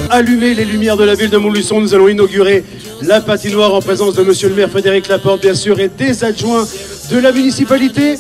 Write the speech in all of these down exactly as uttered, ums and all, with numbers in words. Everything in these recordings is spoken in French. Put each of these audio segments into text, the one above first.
allumer les lumières de la ville de Montluçon. Nous allons inaugurer la patinoire en présence de monsieur le maire Frédéric Laporte, bien sûr, et des adjoints de la municipalité.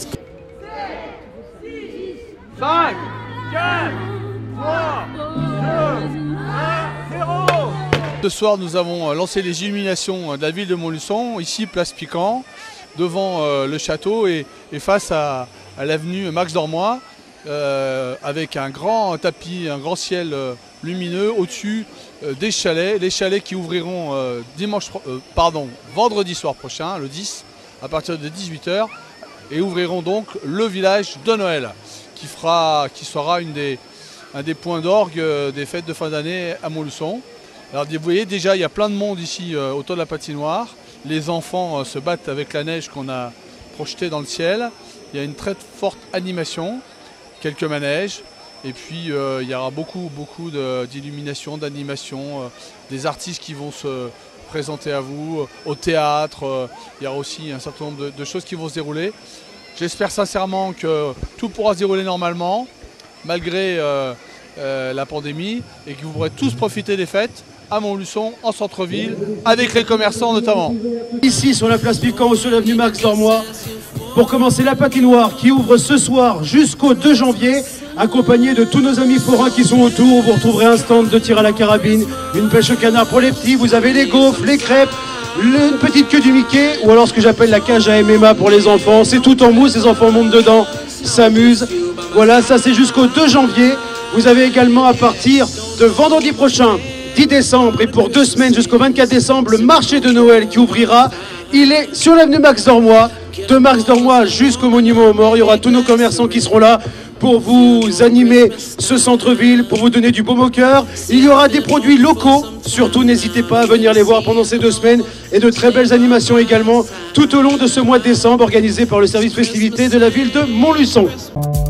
cinq, quatre, trois, deux, un, zéro. Ce soir, nous avons lancé les illuminations de la ville de Montluçon, ici place Piquant, devant euh, le château et, et face à, à l'avenue Max Dormois, euh, avec un grand tapis, un grand ciel euh, lumineux au-dessus euh, des chalets, les chalets qui ouvriront euh, dimanche, euh, pardon, vendredi soir prochain, le dix, à partir de dix-huit heures, et ouvriront donc le village de Noël, qui, fera, qui sera une des, un des points d'orgue des fêtes de fin d'année à Montluçon. Alors vous voyez déjà, il y a plein de monde ici euh, autour de la patinoire. Les enfants euh, se battent avec la neige qu'on a projetée dans le ciel. Il y a une très forte animation, quelques manèges. Et puis euh, il y aura beaucoup, beaucoup d'illumination, d'animation, euh, des artistes qui vont se présenter à vous, euh, au théâtre. Euh, il y aura aussi un certain nombre de, de choses qui vont se dérouler. J'espère sincèrement que tout pourra se dérouler normalement, malgré euh, euh, la pandémie, et que vous pourrez tous profiter des fêtes à Montluçon, en centre-ville, avec les commerçants notamment. Ici sur la place Piquant ou sur l'avenue Max Dormois, pour commencer la patinoire qui ouvre ce soir jusqu'au deux janvier, accompagné de tous nos amis forains qui sont autour. Vous retrouverez un stand de tir à la carabine, une pêche au canard pour les petits, vous avez les gaufres, les crêpes, une petite queue du Mickey, ou alors ce que j'appelle la cage à M M A pour les enfants. C'est tout en mousse, les enfants montent dedans, s'amusent. Voilà, ça c'est jusqu'au deux janvier. Vous avez également à partir de vendredi prochain, dix décembre, et pour deux semaines jusqu'au vingt-quatre décembre, le marché de Noël qui ouvrira. Il est sur l'avenue Max Dormois, de Max Dormois jusqu'au monument aux morts. Il y aura tous nos commerçants qui seront là pour vous animer ce centre-ville, pour vous donner du baume au cœur. Il y aura des produits locaux, surtout n'hésitez pas à venir les voir pendant ces deux semaines, et de très belles animations également tout au long de ce mois de décembre, organisées par le service festivité de la ville de Montluçon.